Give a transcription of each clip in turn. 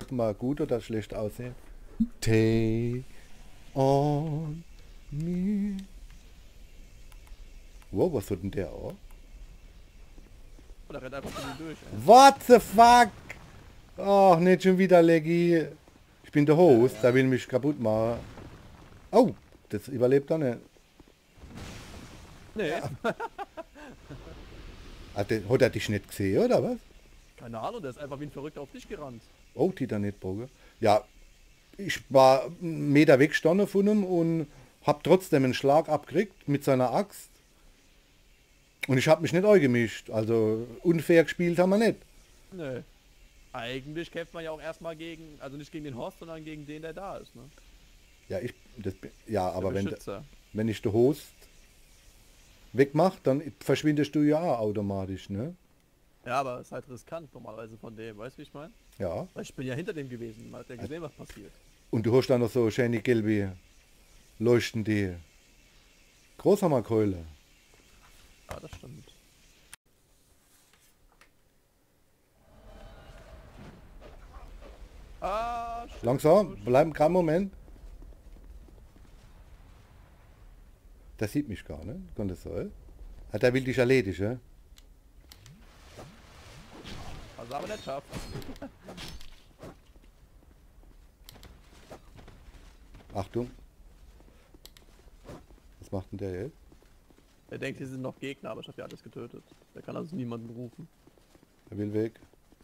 mal gut oder schlecht aussehen. Take on me. Wow, was wird denn der auch? Oh, der rennt einfach von mir durch, ey. What the fuck? Ach, nicht schon wieder Leggy. Ich bin der Host, Ja. der will mich kaputt machen. Oh, das überlebt er nicht. Nee, Hat er dich nicht gesehen, oder was? keine Ahnung, der ist einfach wie ein Verrückter auf dich gerannt. Oh, Titanitbogen. Ja, ich war einen Meter weggestanden von ihm und hab trotzdem einen Schlag abgekriegt mit seiner Axt. Und ich habe mich nicht eingemischt. Also unfair gespielt haben wir nicht. Nee. Eigentlich kämpft man ja auch erstmal gegen, also nicht gegen den Host, sondern gegen den, der da ist, ne? Ja, ja, aber Der Beschützer. wenn ich den Host wegmache, dann verschwindest du ja auch automatisch, ne? Ja, aber es ist halt riskant normalerweise von dem, weißt du, wie ich meine? Ja. Weil ich bin ja hinter dem gewesen, man hat ja gesehen, was passiert. Und du hast dann noch so schöne gelbe leuchtende Großhammerkeule. Ja, das stimmt. Ah, shit. Langsam, bleib keinen Moment. Der sieht mich gar nicht. Kann das sein? Ah, der will dich erledigen. Also aber nicht schafft. Achtung. Was macht denn der jetzt? Er denkt, hier sind noch Gegner, aber ich habe ja alles getötet. Der kann also niemanden rufen. Er will weg.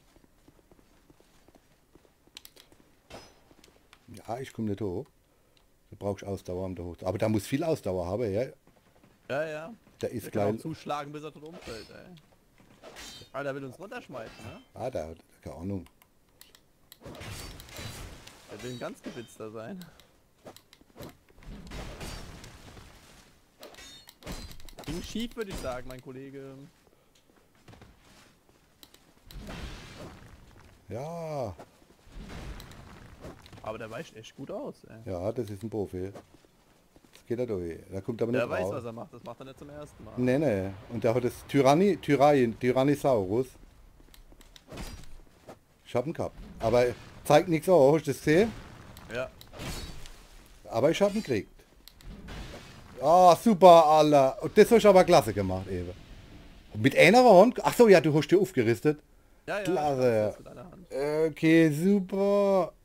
Ja, ich komme nicht hoch. Da brauchst du Ausdauer, um da hoch. Aber da muss viel Ausdauer haben, ja. Ja, ja. Der Der ist kann auch gleich. zuschlagen, bis er tot umfällt, ey. Ah, der will uns runterschmeißen, ne? Ah, der hat keine Ahnung. Der will ein ganz gewitzter sein. Ging schief, würde ich sagen, mein Kollege. Ja, Aber der weicht echt gut aus, ey. ja, das ist ein Profi. Das geht er durch. Da kommt aber Der nicht weiß, raus. was er macht. Das macht er nicht zum ersten Mal. Nee, nee. Und der hat das Tyrannosaurus. Ich hab ihn gehabt. Aber zeigt nichts aus, hast du das gesehen? Ja. Aber ich hab ihn gekriegt. Ah, super, Alter. Und das hast du aber klasse gemacht, eben. Mit einer Hand? Ach so, ja, du hast dir aufgerüstet. Ja, ja. Klasse. Mit einer Hand. Okay, super.